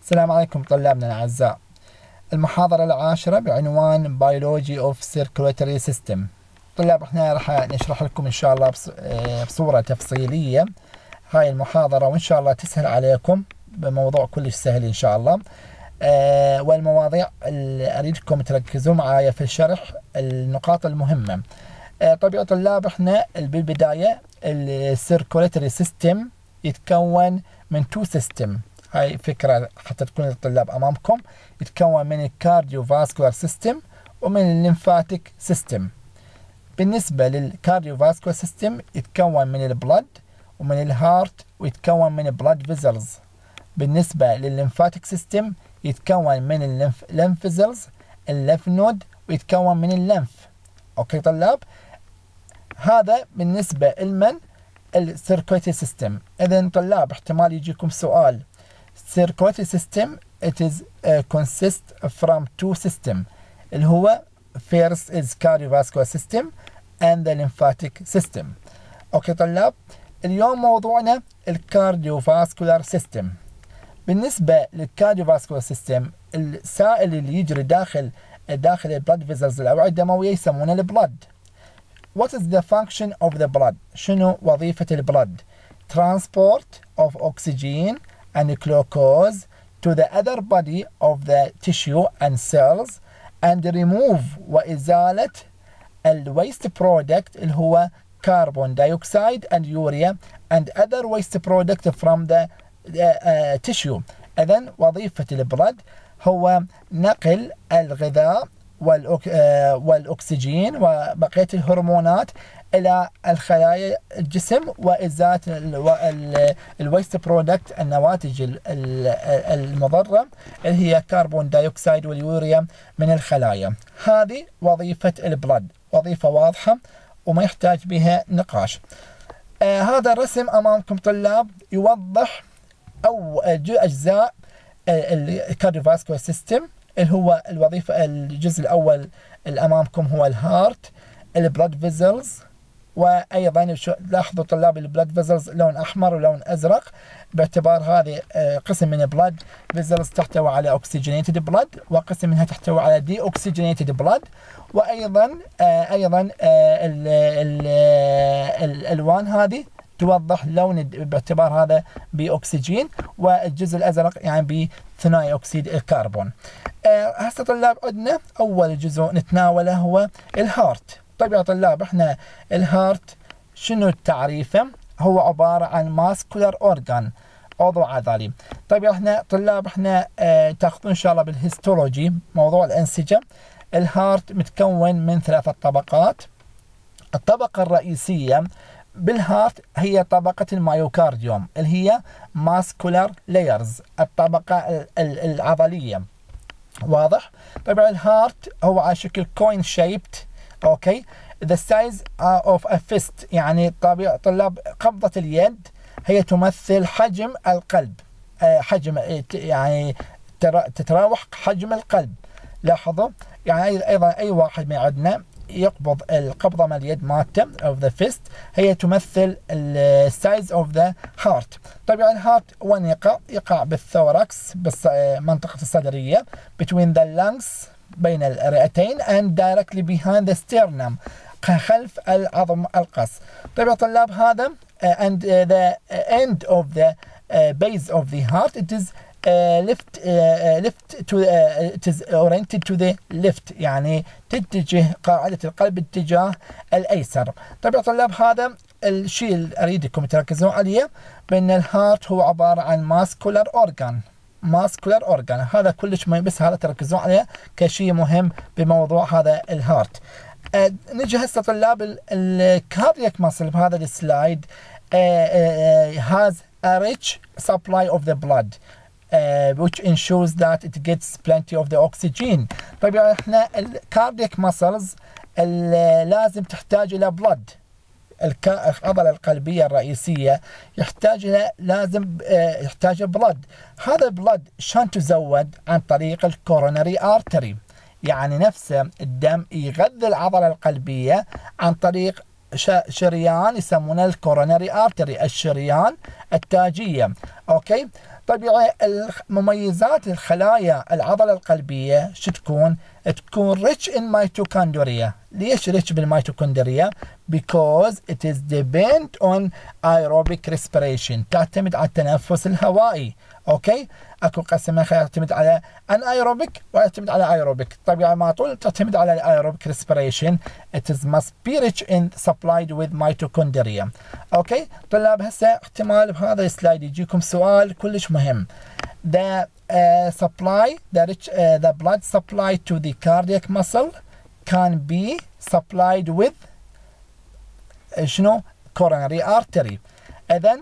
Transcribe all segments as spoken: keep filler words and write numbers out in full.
السلام عليكم طلابنا الأعزاء. المحاضرة العاشرة بعنوان Biology of Circulatory System. طلاب احنا راح نشرح لكم إن شاء الله بصورة تفصيلية هاي المحاضرة، وإن شاء الله تسهل عليكم بموضوع كلش سهل إن شاء الله. آه والمواضيع اللي أريدكم تركزوا معايا في الشرح النقاط المهمة. آه طيب يا طلاب احنا بالبداية السيركولاتوري سيستم يتكون من تو سيستم. هاي فكرة حتى تكون الطلاب أمامكم. يتكون من الكارديو فاسكولار سيستم ومن الليمفاتيك سيستم. بالنسبة للكارديو فاسكولار سيستم يتكون من البلد ومن الهارت ويتكون من بلد فيزلز. بالنسبة للليمفاتيك سيستم يتكون من الليمف ليمف فيزلز، الليمف نود، ويتكون من الليمف. اوكي طلاب، هذا بالنسبة لمن السيركولاتوري سيستم. إذن طلاب احتمال يجيكم سؤال circulatory system it is uh, consists from two system اللي هو first is cardiovascular system and the lymphatic system. اوكي طلاب، اليوم موضوعنا الكارديوفاسكولار سيستم. بالنسبة للكارديوفاسكولار سيستم السائل اللي يجري داخل داخل البلد فيزلز الأوعية الدموية يسمونه البلد. What is the function of the blood؟ شنو وظيفة البلد؟ Transport of oxygen and glucose to the other body of the tissue and cells and remove وإزالة ال waste product اللي هو carbon dioxide and urea and other waste product from the uh, uh, tissue. إذن وظيفة البلد هو نقل الغذاء والأك... آه والأكسجين وبقية الهرمونات إلى الخلايا الجسم وإزالة الويست برودكت، النواتج المضرة اللي هي كربون دايوكسيد واليوريا من الخلايا. هذه وظيفة البلد، وظيفة واضحة وما يحتاج بها نقاش. آه هذا الرسم أمامكم طلاب يوضح أو أجزاء الكارديوفاسكولار سيستم اللي هو الوظيفة. الجزء الأول اللي أمامكم هو الهارت، البلد فيزلز، وأيضا لاحظوا طلاب البلد فيزلز لون أحمر ولون أزرق باعتبار هذه قسم من البلد فيزلز تحتوي على أكسجينيتد بلد وقسم منها تحتوي على دي أكسجينيتد بلد. وأيضا أيضا الألوان هذه توضح لون باعتبار هذا بأكسجين، والجزء الأزرق يعني بثنائي أكسيد الكربون. أه هسه طلاب عندنا أول جزء نتناوله هو الهارت. طيب يا طلاب احنا الهارت شنو تعريفه؟ هو عبارة عن ماسكولار أورغان، عضو عضلي. طيب احنا طلاب احنا اه تاخذون إن شاء الله بالهيستولوجي موضوع الأنسجة. الهارت متكون من ثلاثة طبقات. الطبقة الرئيسية بالهارت هي طبقة المايوكارديوم اللي هي ماسكولار لايرز، الطبقة العضلية. واضح؟ طبعا الهارت هو على شكل كوين شيبت. اوكي، the size of a fist، يعني طلاب قبضة اليد هي تمثل حجم القلب. حجم يعني تتراوح حجم القلب. لاحظوا يعني ايضا اي واحد من عندنا يقبض القبضة من اليد مالته of the fist هي تمثل ال size of the heart. طبعا الهارت وين يقع؟ يقع بالثوركس، بالمنطقة الصدرية between the lungs، بين الرئتين and directly behind the sternum، خلف العظم القص. طبعا طلاب هذا and the end of the base of the heart it is Uh, left uh, left to uh, it is oriented to the left، يعني تتجه قاعدة القلب اتجاه الأيسر. طبعا طلاب هذا الشيء اللي أريدكم تركزون عليه، بأن الهارت هو عبارة عن ماسكولار أورغان. ماسكولار أورغان هذا كلش مهم، بس هذا تركزون عليه كشيء مهم بموضوع هذا الهارت. uh, نجي هسه طلاب الكاردياك ماسل بهذا السلايد uh, uh, has a rich supply of the blood Uh, which ensures that it gets plenty of the oxygen. طيب احنا الكاردياك ماسلز لازم تحتاج الى بلد. العضلة القلبية الرئيسية يحتاج الى لازم uh, يحتاج بلد. هذا البلد شلون تزود؟ عن طريق الكوروناري ارتري، يعني نفسه الدم يغذي العضلة القلبية عن طريق شريان يسمونه الكوروناري ارتري، الشريان التاجية. اوكي طبيعي مميزات الخلايا العضلة القلبية شو تكون؟ تكون rich in mitochondria. ليش rich بالميتوكوندريا؟ because it is depend on aerobic respiration. تعتمد على التنفس الهوائي. اوكي؟ اكو قسم يعتمد على anaerobic ويعتمد على aerobic. طبيعي ما طول تعتمد على aerobic respiration. It is must be rich in supplied with mitochondria. اوكي؟ طلاب هسه احتمال بهذا السلايد يجيكم سؤال كلش مهم. The uh, supply, the rich, uh, the blood supply to the cardiac muscle can be supplied with شنو؟ coronary artery. إذن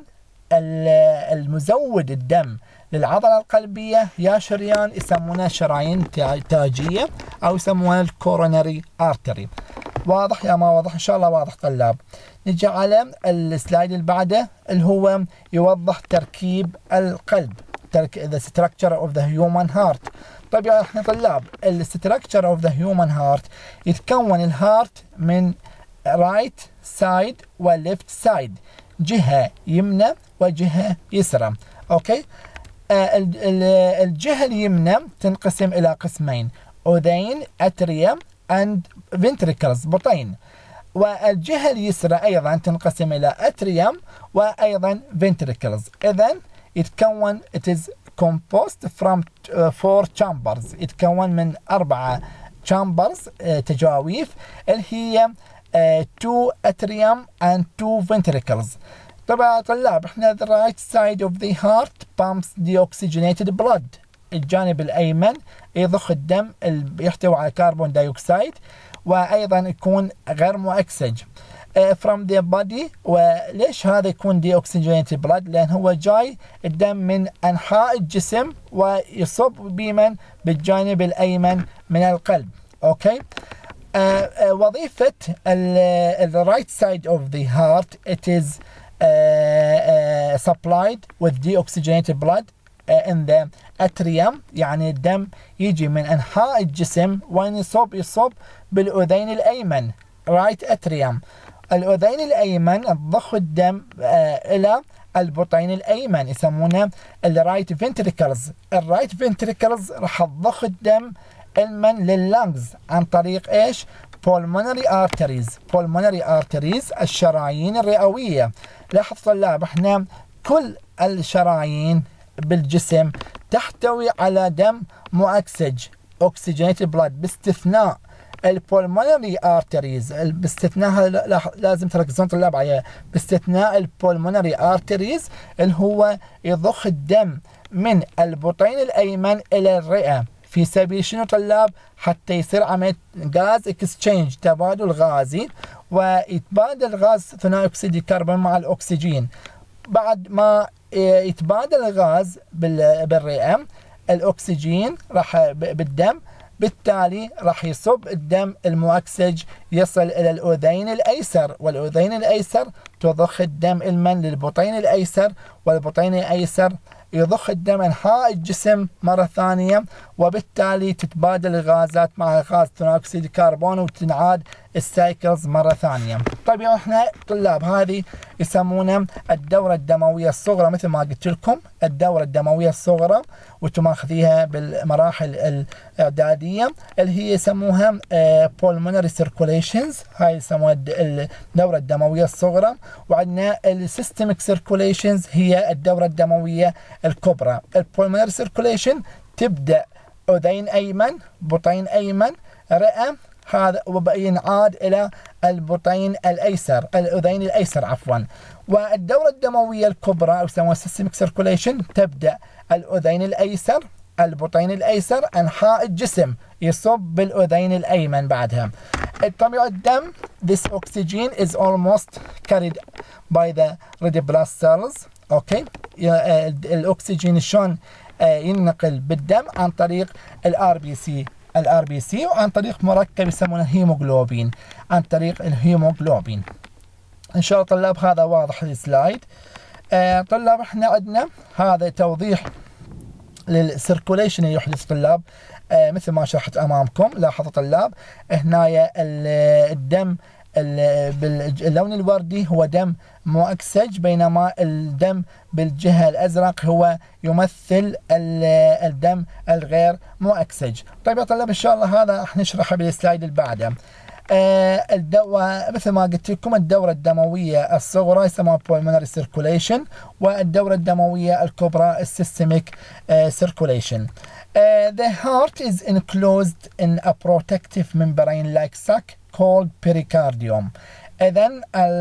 المزود الدم للعضلة القلبية يا شريان يسمونها شرايين تاجية أو يسمونها الكوروناري artery. واضح يا ما واضح؟ إن شاء الله واضح طلاب. نجي على السلايد اللي بعده اللي هو يوضح تركيب القلب. the structure of the human heart. طبعا احنا طلاب ال structure of the human heart يتكون الهارت من right side و left side، جهة يمنى وجهة يسرى. اوكي، آه ال ال الجهة اليمنى تنقسم إلى قسمين، أذين أتريا and ventricles بطين، والجهة اليسرى أيضا تنقسم إلى أتريم وأيضا ventricles. إذن يتكون it is composed from uh, four chambers. يتكون من أربعة chambers uh, تجاويف اللي هي uh, two atrium and two ventricles. طبعا طلاب احنا the right side of the heart pumps deoxygenated blood. الجانب الأيمن يضخ الدم اللي يحتوي على كربون دايوكسيد وأيضا يكون غير مؤكسج from the body. وليش هذا يكون deoxygenated blood؟ لأن هو جاي الدم من أنحاء الجسم ويصب بمن بالجانب الأيمن من القلب. أوكي، uh, uh, وظيفة ال right side of the heart it is uh, uh, supplied with deoxygenated blood uh, in the atrium. يعني الدم يجي من أنحاء الجسم وين يصب يصب بالأذين الأيمن right atrium. الأذين الأيمن تضخ الدم آه إلى البطين الأيمن يسمونه الرايت فنتريكلز. الرايت فنتريكلز راح تضخ الدم المن لللنجز عن طريق إيش؟ pulmonary arteries. pulmonary arteries الشرايين الرئوية. لاحظ طلاب احنا كل الشرايين بالجسم تحتوي على دم مؤكسج oxygenated blood باستثناء البولمونري ارتريز. باستثناء لازم تركزون طلاب عليها، باستثناء البولمونري ارتريز اللي هو يضخ الدم من البطين الايمن الى الرئه في سبيل شنو طلاب؟ حتى يصير عمليه غاز اكسشينج تبادل غازي ويتبادل غاز ثانوي اكسيد الكربون مع الاكسجين. بعد ما يتبادل الغاز بالرئه الاكسجين راح بالدم، بالتالي راح يصب الدم المؤكسج يصل إلى الأذين الأيسر، والأذين الأيسر تضخ الدم المن للبطين الأيسر، والبطين الأيسر يضخ الدم أنحاء الجسم مرة ثانية، وبالتالي تتبادل الغازات مع غاز ثاني أكسيد الكربون وتنعاد السايكلز مرة ثانية. طيب احنا طلاب هذه يسمونها الدورة الدموية الصغرى. مثل ما قلت لكم الدورة الدموية الصغرى وانتم ماخذيها بالمراحل الإعدادية اللي هي يسموها pulmonary circulations. هاي يسموها الدورة الدموية الصغرى. وعندنا السيستميك circulations هي الدورة الدموية الكبرى. البولمونري circulation تبدأ أذين أيمن، بطين أيمن، رئة، هذا وينعاد إلى البطين الأيسر، الأذين الأيسر عفوا. والدورة الدموية الكبرى أو يسموها systemic circulation تبدأ الأذين الأيسر، البطين الأيسر، أنحاء الجسم، يصب بالأذين الأيمن بعدها. طبيعة الدم this oxygen is almost carried by the red blood cells. أوكي، الأكسجين شلون ينقل بالدم؟ عن طريق الار بي سي الار بي سي وعن طريق مركب يسمونه الهيموغلوبين، عن طريق الهيموغلوبين. ان شاء الله طلاب هذا واضح السلايد. آه طلاب احنا عندنا هذا توضيح للسيركوليشن اللي يحدث طلاب. آه مثل ما شرحت امامكم. لاحظوا طلاب هنا الدم باللون الوردي هو دم مؤكسج، بينما الدم بالجهة الأزرق هو يمثل الدم الغير مؤكسج. طيب يا طلاب إن شاء الله هذا راح نشرحه بالسلايد اللي بعده. آه الدواء مثل ما قلت لكم الدورة الدموية الصغرى يسموها pulmonary circulation، والدورة الدموية الكبرى systemic uh, circulation. Uh, the heart is enclosed in a protective membrane-like sac called pericardium. إذن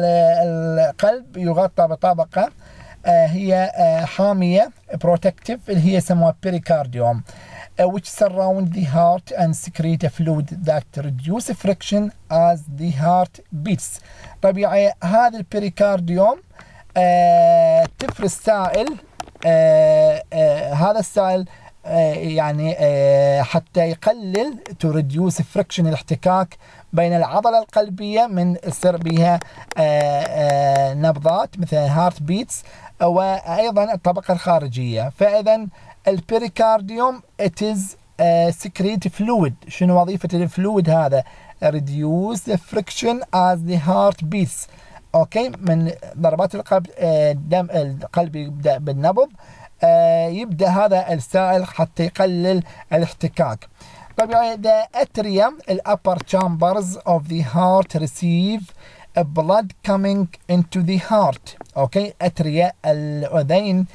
القلب يغطى بطبقة uh, هي uh, حامية protective اللي هي يسموها pericardium. Uh, which surround the heart and secrete a fluid that reduce friction as the heart beats. طبيعي هذا البريكارديوم uh, تفرز سائل، uh, uh, هذا السائل uh, يعني uh, حتى يقلل to reduce friction الاحتكاك بين العضلة القلبية من يصير بها uh, uh, نبضات مثل heart beats، وأيضا الطبقة الخارجية. فإذا البريكارديوم it is uh, secrete fluid. شنو وظيفة الفلويد هذا؟ reduce the friction as the heart beats. اوكي، من ضربات القلب دم القلب يبدأ بالنبض، uh, يبدأ هذا السائل حتى يقلل الاحتكاك. طبعا the atrium ال upper chambers of the heart receive a blood coming into the heart. اوكي، اتريا الاذين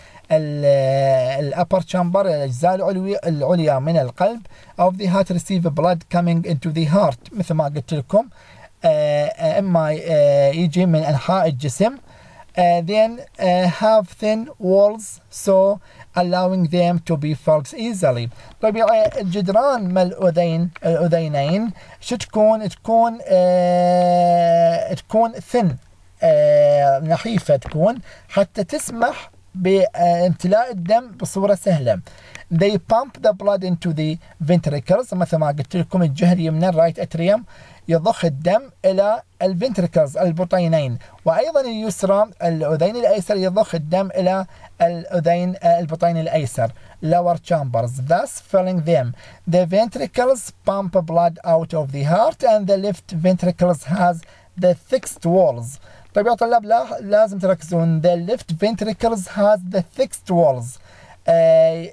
الابر تشامبر الاجزاء العلويه العليا من القلب of the heart receive blood coming into the heart. مثل ما قلت لكم آه اما آه يجي من انحاء الجسم. آه then uh, have thin walls so allowing them to be felt easily. طبيعي الجدران من الاذين الاذينين شو تكون؟ تكون آه تكون thin، آه نحيفه تكون حتى تسمح بامتلاء الدم بصورة سهلة. They pump the blood into the ventricles. مثل ما قلت لكم الجهة اليمنى الرايت اتريوم يضخ الدم إلى الفنتريكلز البطينين، وأيضا اليسرى الأذين الأيسر يضخ الدم إلى الأذين البطين الأيسر lower chambers thus filling them. The ventricles pump blood out of the heart and the left ventricles has the thickest walls. طيب يا طلاب لازم تركزون the left ventricles has the thickest walls. آه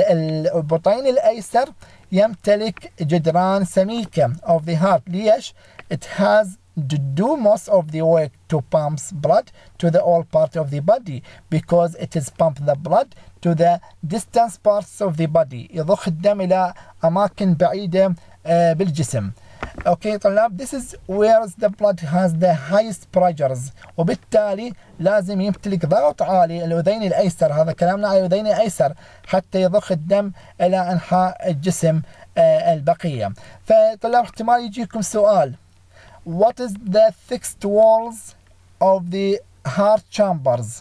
البطين الأيسر يمتلك جدران سميكة of the heart. ليش؟ it has to do most of the work to pump blood to the all part of the body because it is pump the blood to the distant parts of the body. يضخ الدم إلى أماكن بعيدة آه بالجسم. اوكي طلاب this is where the blood has the highest pressures، وبالتالي لازم يمتلك ضغط عالي الأذين الأيسر. هذا كلامنا على الأذين الأيسر حتى يضخ الدم إلى أنحاء الجسم آه البقية. فطلاب احتمال يجيكم سؤال what is the thickest walls of the heart chambers؟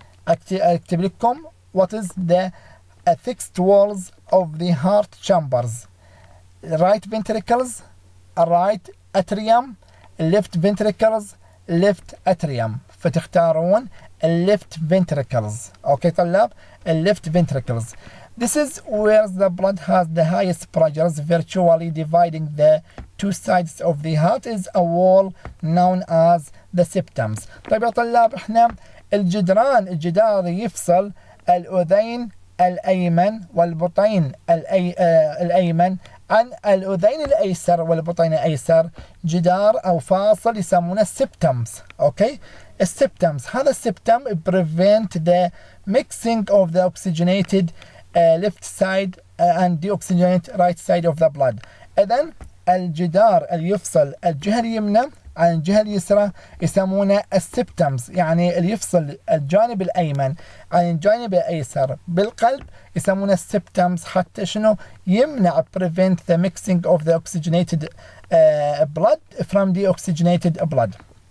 أكتب لكم what is the thickest walls of the heart chambers. right ventricles, right atrium, left ventricles, left atrium. فتختارون left ventricles. اوكي طلاب left ventricles. This is where the blood has the highest pressures, virtually dividing the two sides of the heart is a wall known as the septums. طيب يا طلاب احنا الجدران الجدار يفصل الأذين الأيمن والبطين الأي... آه الأيمن عن الأذين الأيسر والبطين الأيسر جدار أو فاصل يسمونه السبتمز. أوكي السبتمز هذا السبتم prevent the mixing of the oxygenated uh, left side uh, and deoxygenated right side of the blood. إذن الجدار اللي يفصل الجهة اليمنى عن الجهة اليسرى يسمونه السبتمز، يعني اللي يفصل الجانب الأيمن عن الجانب الأيسر بالقلب يسمونه السبتمز، حتى شنو يمنع prevent the mixing of the oxygenated uh, blood from the oxygenated blood.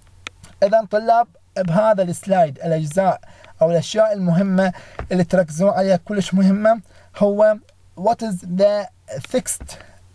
إذن طلاب بهذا السلايد الأجزاء أو الأشياء المهمة اللي تركزون عليها كلش مهمة هو what is the thickest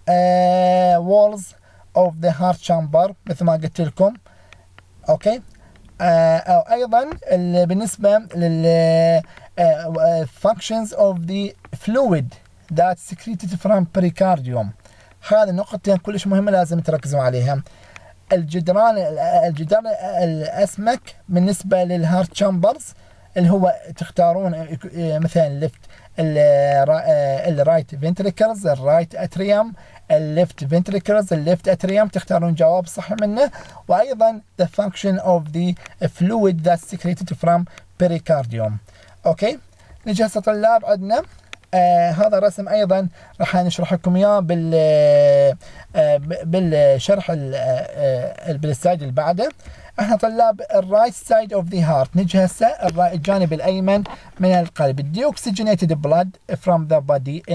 uh, walls of the heart chamber مثل ما قلت لكم. اوكي آه أو ايضا بالنسبه لل uh, functions of the fluid that secreted from pericardium. هذه النقطتين كلش مهمه لازم تركزوا عليها. الجدران الجدار الاسمك بالنسبه للهارت شامبرز اللي هو تختارون مثلا ليفت الرايت فنتريكلز، الرايت اتريوم، الليفت فنتريكلز، الليفت اتريوم، تختارون جواب صح منه. وايضا the function of the fluid that's secreted from pericardium. اوكي، نجي هسه طلاب عندنا آه هذا الرسم ايضا راح نشرح لكم اياه بال آه بالشرح آه بالسلايد اللي بعده. احنا طلاب الرايت سايد اوف ذا هارت، نجي هسه الجانب الايمن من القلب. الديوكسجينيتد بلاد from the body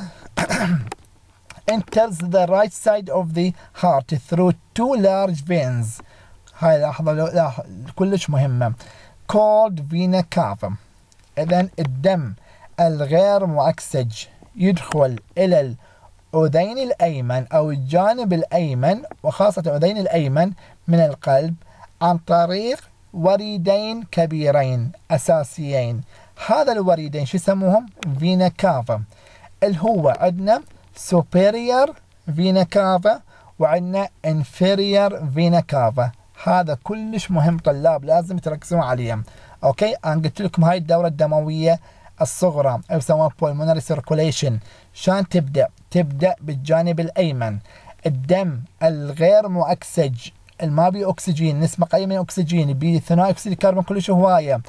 enters the right side of the heart through two large veins. هاي لحظة كلش مهمة called vena cava. إذن الدم الغير مؤكسج يدخل إلى الأذين الأيمن أو الجانب الأيمن وخاصة الأذين الأيمن من القلب عن طريق وريدين كبيرين أساسيين. هذا الوريدين شو يسموهم؟ فينا كافا، اللي هو عندنا superior vena cava وعندنا inferior vena cava. هذا كلش مهم طلاب، لازم تركزون عليه. اوكي، انا قلت لكم هاي الدورة الدموية الصغرى او يسموها pulmonary circulation شان تبدأ تبدأ بالجانب الايمن. الدم الغير مؤكسج اللي ما بيه اكسجين، نسبة قليلة من الاكسجين، بيه ثانوي اكسيد الكربون كلش هواية،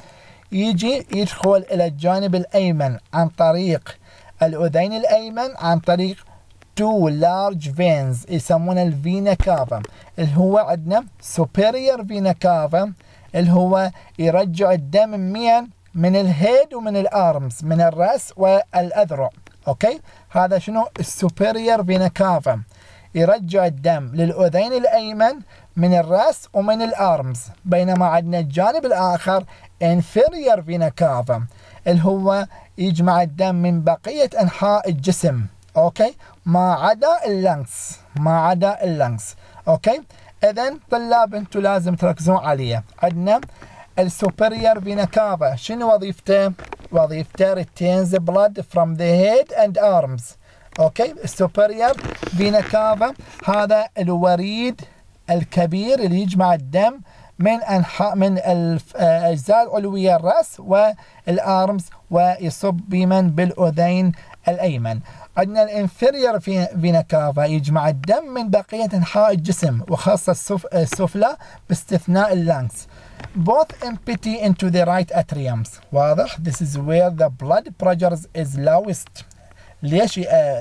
يجي يدخل الى الجانب الايمن عن طريق الأذين الأيمن عن طريق two large veins يسمونه الفينا كافا، اللي هو عندنا superior vena cava اللي هو يرجع الدم من من الهيد ومن الارمز، من الراس والأذرع. اوكي، هذا شنو السوبيريور فينا كافا، يرجع الدم للأذين الأيمن من الراس ومن الارمز. بينما عندنا الجانب الآخر inferior vena cava اللي هو يجمع الدم من بقية أنحاء الجسم. أوكي، ما عدا اللنكس، ما عدا اللنكس. أوكي، إذن طلاب أنتم لازم تركزون عليه. عندنا السوبريور فينا كافا شنو وظيفته؟ وظيفته retains blood from the head and arms. أوكي، السوبريور فينا كافا هذا الوريد الكبير اللي يجمع الدم من انحاء من الاجزاء العلويه الراس والارمز ويصب بمن بالاذين الايمن. عندنا الانفيريور فينا كافا يجمع الدم من بقيه انحاء الجسم وخاصه السفلى باستثناء اللانكس. both empty into the right atriums. واضح؟ this is where the blood pressure is lowest. ليش؟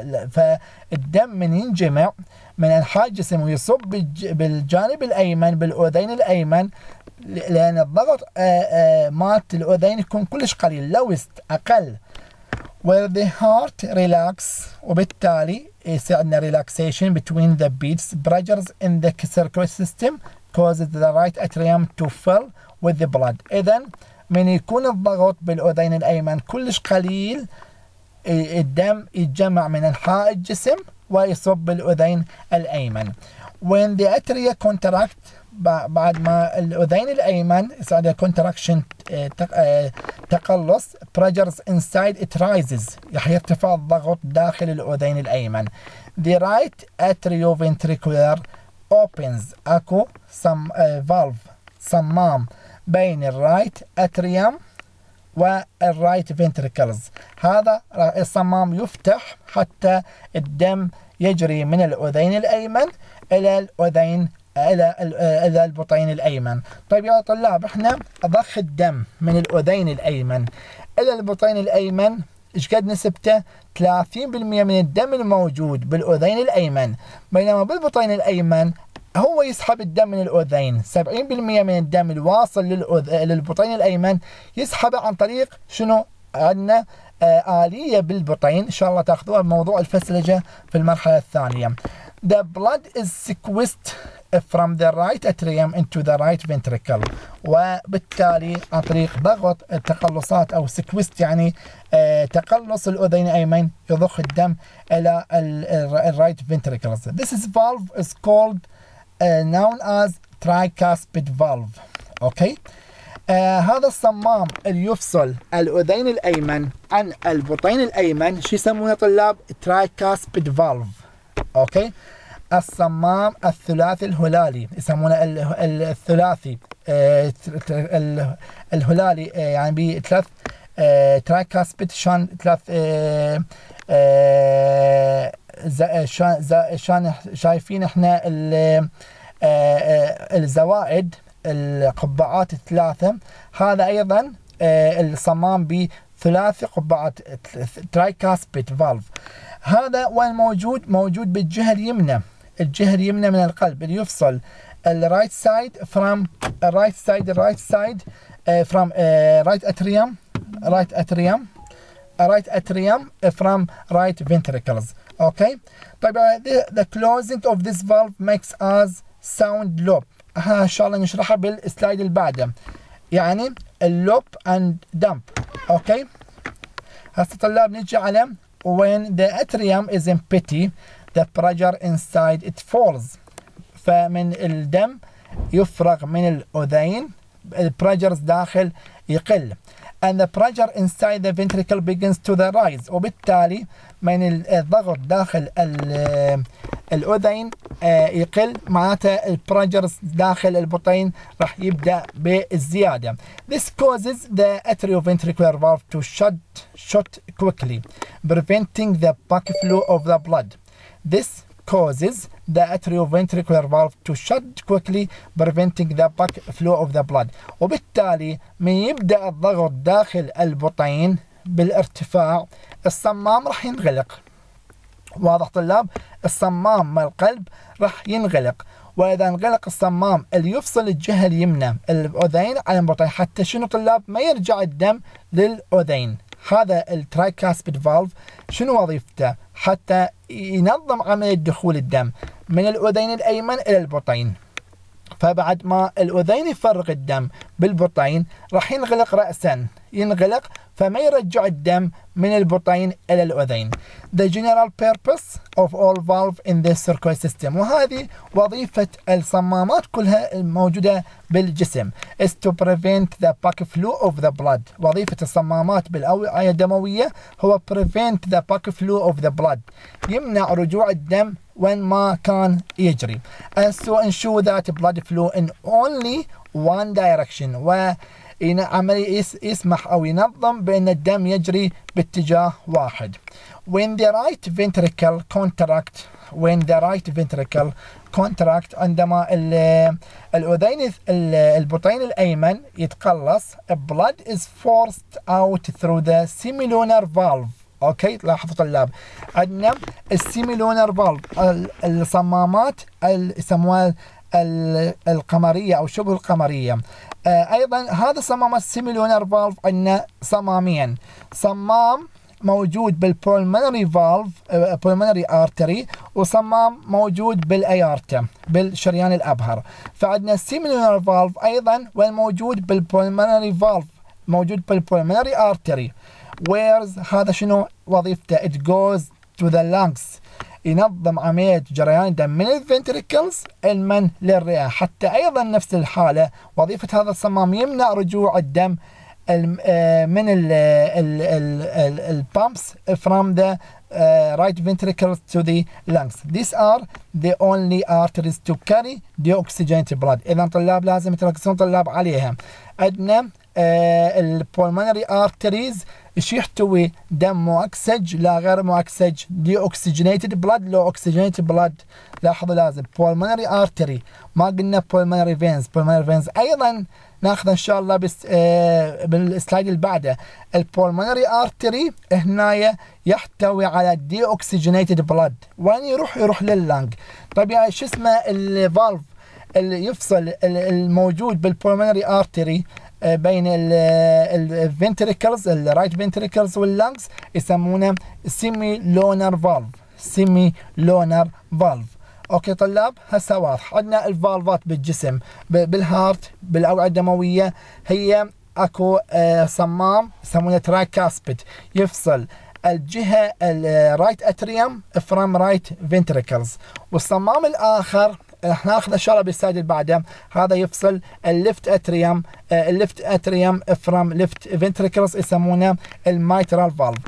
فالدم من ينجمع من انحاء الجسم ويصب بالجانب الايمن بالاذين الايمن لان الضغط مالت الاذين يكون كلش قليل، لوست اقل. where the heart relax وبالتالي يصير عندنا relaxation between the beats pressures in the circulatory system causes the right atrium to fill with the blood. اذا من يكون الضغط بالاذين الايمن كلش قليل الدم يتجمع من انحاء الجسم ويصب بالاذين الايمن. when the atria contract بعد ما الاذين الايمن يصير contraction تقلص pressures inside it rises راح يرتفع الضغط داخل الاذين الايمن. the right atrioventricular opens اكو some uh, valve صمام بين الرايت اتريوم والرايت فنتريكلز. هذا الصمام يفتح حتى الدم يجري من الاذين الايمن الى الاذين الى الى البطين الايمن. طيب يا طلاب، احنا ضخ الدم من الاذين الايمن الى البطين الايمن ايش قد نسبته؟ ثلاثين بالمئة من الدم الموجود بالاذين الايمن، بينما بالبطين الايمن هو يسحب الدم من الاذين. سبعين بالمئة من الدم الواصل للبطين الايمن يسحبه عن طريق شنو؟ عندنا آه آلية بالبطين ان شاء الله تاخذوها بموضوع الفسلجة في المرحلة الثانية. The blood is squeezed from the right atrium into the right ventricle. وبالتالي عن طريق ضغط التقلصات او squeezed يعني آه تقلص الاذين الايمن يضخ الدم الى الرايت ventricles. This is valve is called Uh, known as tricuspid valve. اوكي، آه هذا الصمام اللي يفصل الاذين الايمن عن البطين الايمن شو يسمونه طلاب؟ tricuspid valve. اوكي، الصمام الثلاثي الهلالي، يسمونه الثلاثي الهلالي، يعني بثلاث ترايكاسبيد، شان ثلاث شان شايفين احنا الزوائد القبعات الثلاثة. هذا ايضا الصمام بثلاثي قبعات ترايكاسبيد فالف. هذا وين موجود؟ موجود بالجهة اليمنى، الجهة اليمنى من القلب اللي يفصل الرايت سايد from right side right side uh, from uh, right atrium right atrium right atrium from right ventricles. Okay. طيب the, the closing of this valve makes us sound loop. ها ان شاء الله نشرحها بالسلايد اللي بعده. يعني اللوب and dump. اوكي. هسه طلاب نجي على when the atrium is empty the pressure inside it falls. فمن الدم يفرغ من الأذين البريشر داخل يقل. and the pressure inside the ventricle begins to the rise. وبالتالي من الضغط داخل الأذين يقل، معناته البريشر داخل البطين راح يبدأ بالزيادة. This causes the atrioventricular valve to shut shut quickly, preventing the backflow of the blood. This causes the atrioventricular valve to shut quickly, preventing the backflow of the blood. وبالتالي من يبدأ الضغط داخل البطين بالارتفاع الصمام راح ينغلق. واضح طلاب؟ الصمام مال القلب راح ينغلق، وإذا انغلق الصمام اللي يفصل الجهة اليمنى الأذين عن البطين، حتى شنو طلاب؟ ما يرجع الدم للأذين. هذا الترايكاسبيد فالف شنو وظيفته؟ حتى ينظم عملية دخول الدم من الأذين الأيمن إلى البطين. فبعد ما الأذين يفرغ الدم بالبطين راح ينغلق رأسا، ينغلق فما يرجع الدم من البطين إلى الأذين. The general purpose of all valve in this circulatory system. وهذه وظيفة الصمامات كلها الموجودة بالجسم is to prevent the backflow of the blood. وظيفة الصمامات بالأوعية الدموية هو prevent the backflow of the blood، يمنع رجوع الدم وين ما كان يجري. and so ensure that blood flow in only one direction. و عملي يسمح أو ينظم بأن الدم يجري باتجاه واحد. when the right ventricle contract when the right ventricle contract عندما الأذين البطين الأيمن يتقلص blood is forced out through the semilunar valve. اوكي لاحظوا طلاب عندنا السيميلونر فالف، الصمامات يسموها القمريه او شبه القمريه. آه ايضا هذا الصمامات السيميلونر فالف عندنا صمامين، صمام موجود بالبولمونري فالف بولمونري ارتري، وصمام موجود بالايارتا بالشريان الابهر. فعندنا السيميلونر فالف ايضا والموجود بالبولمونري فالف موجود بالبولمونري ارتري. where's هذا شنو وظيفته؟ it goes to the lungs، ينظم عملية جريان الدم من الفنتريكلز المن للرئة. حتى أيضا نفس الحالة وظيفة هذا الصمام يمنع رجوع الدم من البامبس from the uh, right ventricles to the lungs. These are the only arteries to carry deoxygenated blood. إذا طلاب لازم تركزون طلاب عليها. عندنا البولمونري ارتريز ايش يحتوي؟ دم مؤكسج لا غير مؤكسج، دي اوكسجينيتد بلاد لو اوكسجينيتد بلاد. لاحظوا لازم بولمونري ارتري، ما قلنا بولمونري فينز. بولمونري فينز ايضا ناخذ ان شاء الله بس آه بالسلايد اللي بعده. البولمونري ارتري هنا يحتوي على دي اوكسجينيتد بلاد، وين يروح؟ يروح لللنج. طيب يعني شو اسمه الفالف اللي يفصل الموجود بالبولمونري ارتري بين الفنتريكلز الرايت فنتريكلز واللنجز؟ يسمونه سيمي لونر فالف. سيمي لونر فالف. اوكي طلاب هسه واضح. عندنا الفالفات بالجسم بالهارت بالاوعيه الدمويه هي اكو آه صمام يسمونه ترايكاسبيد يفصل الجهه الرايت اتريوم فروم رايت فنتريكلز، والصمام الاخر راح ناخذ ان شاء الله بالسلايد اللي بعده، هذا يفصل الليفت اتريوم الليفت اتريوم فروم ليفت فنتريكلز يسمونه الميترال فالف.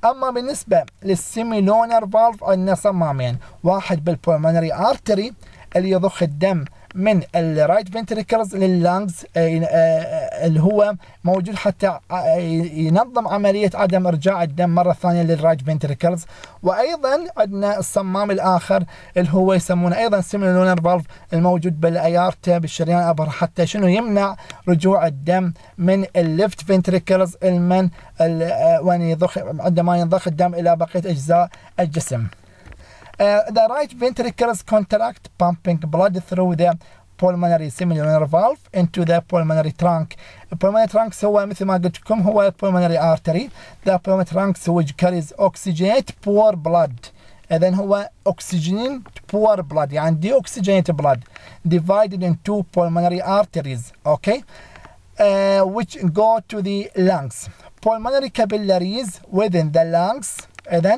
اما بالنسبه للسيميلونر فالف عندنا صمامين، واحد بالبولمونري ارتري اللي يضخ الدم من الرايت فنتريكلز لللانجز اللي هو موجود حتى ينظم عمليه عدم ارجاع الدم مره ثانيه للرايت فنتريكلز. وايضا عندنا الصمام الاخر اللي هو يسمونه ايضا سيميلونر فالف الموجود بالايارتا بالشريان الابهر، حتى شنو يمنع رجوع الدم من الليفت فنتريكلز المن وين يضخ عندما ينضخ الدم الى بقيه اجزاء الجسم. Uh, the right ventricles contract, pumping blood through the pulmonary semilunar valve into the pulmonary trunk. Pulmonary trunk هو مثل ما قلت لكم هو pulmonary artery. The pulmonary trunk which carries oxygenate poor blood. إذن هو oxygen poor blood يعني deoxygenated blood divided into pulmonary arteries. Okay, uh, which go to the lungs. Pulmonary capillaries within the lungs. إذن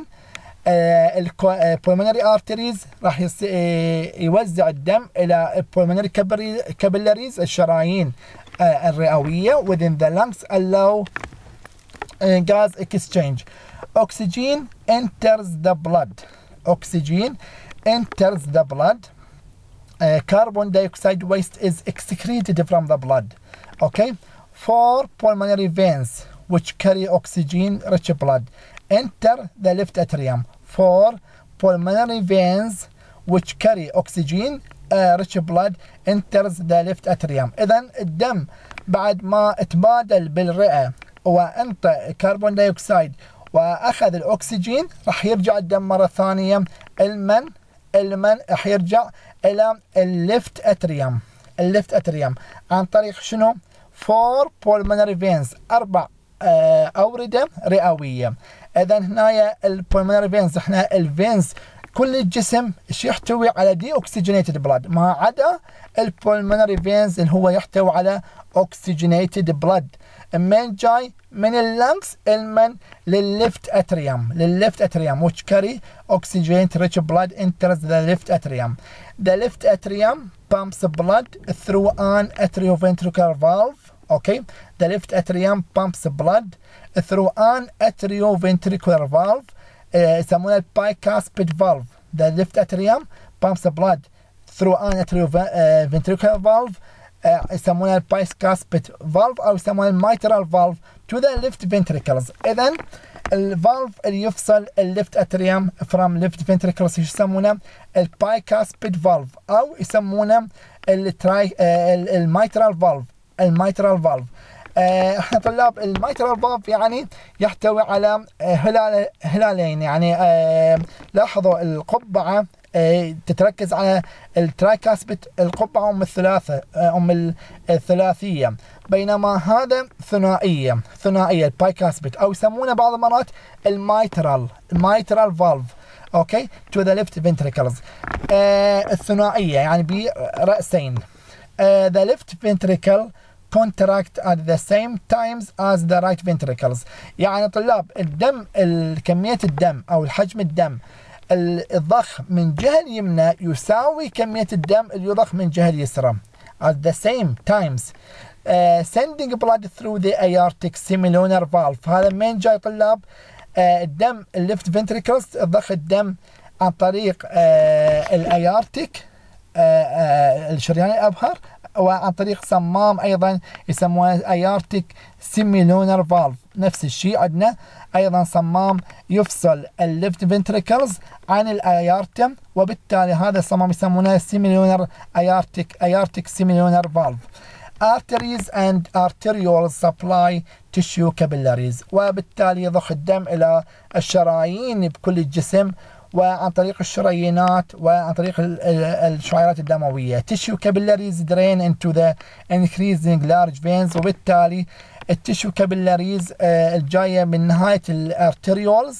البولمونري ارتريز راح يوزع الدم الى البولمونري كابيلاريز الشرايين الرئويه within the lungs allow gas exchange. Oxygen enters the blood. Oxygen enters the blood. Uh, carbon dioxide waste is excreted from the blood. Okay, four pulmonary veins which carry oxygen rich blood enter the left atrium. Four pulmonary veins which carry oxygen uh, rich blood enters the left atrium. إذن الدم بعد ما تبادل بالرئة وانطى كربون دايوكسيد واخذ الاكسجين راح يرجع الدم مرة ثانية المن المن راح يرجع الى الليفت اتريوم. الليفت اتريوم عن طريق شنو؟ فور pulmonary veins اربع آه أوردة رئوية. إذا هنا البولمونري فينز احنا الفينز كل الجسم يحتوي على دي اوكسجينيتد بلاد ما عدا البولمونري فينز اللي هو يحتوي على اوكسجينيتد بلاد. من جاي من اللنكس المن للليفت اتريوم للليفت اتريوم which carry oxygenated rich blood enters the left atrium. The left atrium pumps blood through an atrioventricular valve. Okay, the left atrium pumps blood through an atrioventricular valve. يسمونه bicuspid valve. The left atrium pumps blood through an atrioventricular valve. يسمونه bicuspid valve أو يسمونه mitral valve to the left ventricles. إذن الفالف اللي يفصل الليفت اتريوم from left ventricles يسمونه الbicuspid valve أو يسمونه التراي الميترال فالف. الميترال فالف آه احنا طلاب الميترال فالف يعني يحتوي على آه هلال هلالين يعني آه لاحظوا القبعه آه تتركز على الترايكاسبت القبعه ام الثلاثه آه ام الثلاثيه بينما هذا ثنائيه ثنائيه البايكاسبت او يسمونه بعض المرات الميترال الميترال فالف. اوكي تو ذا ليفت فنتريكلز الثنائيه يعني براسين. Uh, the left ventricle contract at the same times as the right ventricles. يعني طلاب الدم كمية الدم أو الحجم الدم الضخ من جهة اليمنى يساوي كمية الدم اللي يضخ من جهة اليسرى at the same times. uh, sending blood through the aortic semilunar valve. هذا من جاي طلاب uh, الدم الليفت فنتريكلز ضخ الدم عن طريق uh, الايارتيك الشريان الأبهر وعن طريق صمام أيضا يسمونه ايارتيك سيميلونر فالف. نفس الشيء عندنا أيضا صمام يفصل الليفت فنتريكلز عن الايارتم وبالتالي هذا الصمام يسمونه سيميلونر ايارتيك ايارتيك سيميلونر فالف. arteries and arterioles supply tissue capillaries وبالتالي يضخ الدم إلى الشرايين بكل الجسم وعن طريق الشريانات وعن طريق الشعيرات الدموية. tissue capillaries drain into the increasing large veins وبالتالي التيشو كابيلاريز الجاية من نهاية الارتريولز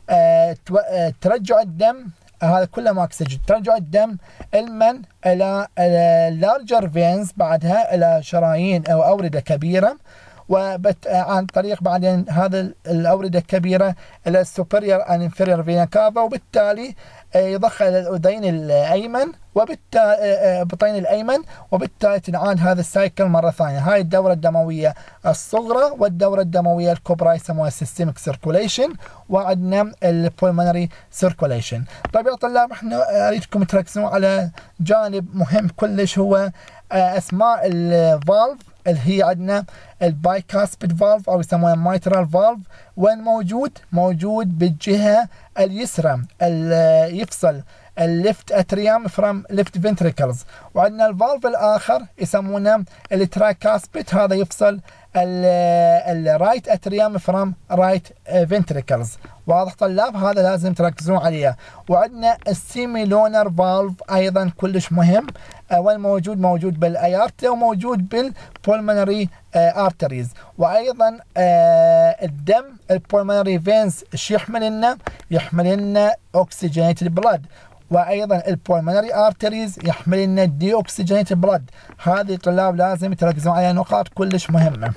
ترجع الدم هذا كله ما اكسجين ترجع الدم المن الى اللارجر فينز بعدها الى شرايين او اوردة كبيرة وبت عن طريق بعدين هذا الأوردة الكبيرة إلى السوبريور أند انفيريور فينا كافا، وبالتالي يضخ إلى الأذين الأيمن وبالتالي بطين الأيمن، وبالتالي تنعاد هذا السايكل مرة ثانية. هاي الدورة الدموية الصغرى والدورة الدموية الكبرى يسموها systemic circulation، وعندنا البولمونري circulation. طيب يا طلاب احنا اريدكم تركزون على جانب مهم كلش، هو اسماء الفالف اللي هي عندنا البايكاسبيد فالف او يسموها مايترال فالف. وين موجود؟ موجود بالجهة اليسرى اللي يفصل الليفت اتريوم فروم ليفت فنتريكلز. وعندنا الفالف الاخر يسمونه الترايكاسبيد، هذا يفصل الرايت اتريوم فروم رايت فنتريكلز. واضح طلاب؟ هذا لازم تركزون عليه. وعندنا السيميلونر فالف ايضا كلش مهم، والموجود موجود بالايارتا وموجود بالبولمونري ارتريز. وايضا الدم البولمونري فينز ايش يحمل لنا؟ يحمل لنا اوكسجينيتد بلاد. وايضا البولمونري ارتريز يحمل لنا دي اوكسجينيتد بلاد. هذه الطلاب لازم تركزون على نقاط كلش مهمه.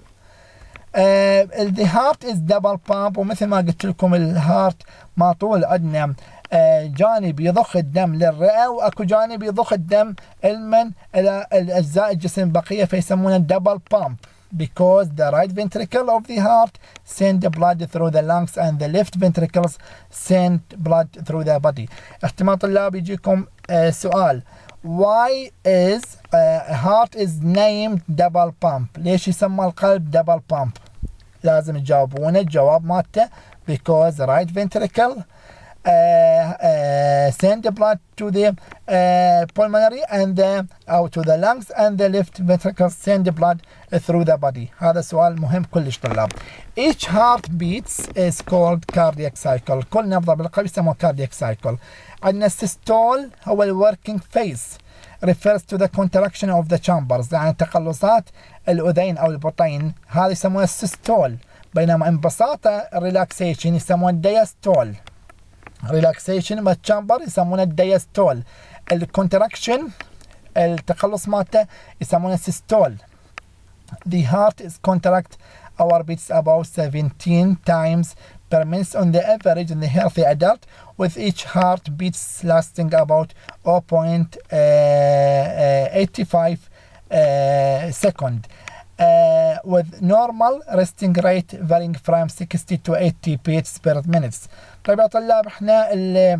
the heart is double pump، ومثل ما قلت لكم الهارت ما طول عندنا جانب يضخ الدم للرئة، واكو جانب يضخ الدم المن الى الاجزاء الجسم البقيه، فيسمونه double pump because the right ventricle of the heart send blood through the lungs and the left ventricles send blood through the body. احتمال طلاب يجيكم uh, سؤال why is uh, heart is named double pump؟ ليش يسمى القلب double pump؟ لازم تجاوبونه الجواب مالته because the right ventricle Uh, uh, send the blood to the uh, pulmonary and the out to the lungs, and the left ventricle send the blood through the body. هذا سؤال مهم كلش طلاب. Each heart beats is called cardiac cycle. كل نبضة بالقلب يسموها cardiac cycle. عندنا السيستول هو ال working phase refers to the contraction of the chambers، يعني تقلصات الأذين أو البطين، هذا يسموها السيستول. بينما انبساط الريلاكسيشن يسموها الدياستول. ريلاكسيشن ما تشامبر يسمونه الدياستول. الكونتراكشن التقلص مالته يسمونه سيستول. The heart is contract our beats about seventeen times per minute on the average in the healthy adult, with each heart beats lasting about zero point eight five uh, second. Uh, with normal resting rate varying from sixty to eighty beats per minute. طيب يا طلاب احنا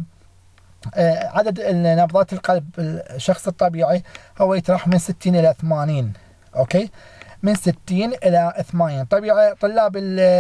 عدد نبضات القلب الشخص الطبيعي هو يتراوح من ستين الى ثمانين. اوكي، من ستين الى ثمانين. طيب يا طلاب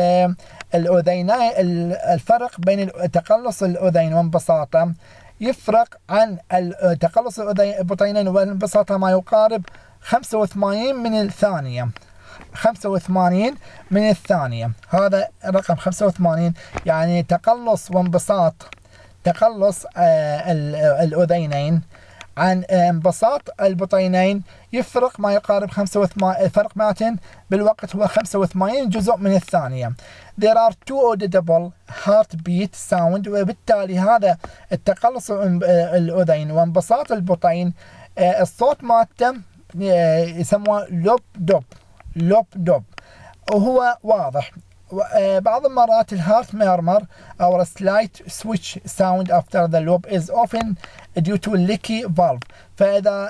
الاذينين، الفرق بين تقلص الاذين وانبساطه يفرق عن تقلص البطينين وانبساطه ما يقارب خمسة وثمانين من الثانية. خمسة وثمانين من الثانية، هذا رقم خمسة وثمانين، يعني تقلص وانبساط تقلص آه الأذينين عن انبساط البطينين يفرق ما يقارب خمسة وثمانين. الفرق معناته بالوقت هو خمسة وثمانين جزء من الثانية. There are two audible heartbeat sound، وبالتالي هذا التقلص الأذين وانبساط البطين آه الصوت مالته يسموه لوب دوب لوب دوب، وهو واضح. بعض المرات الهارت ميرمر or a slight switch sound after the lobe is often due to leaky valve. فإذا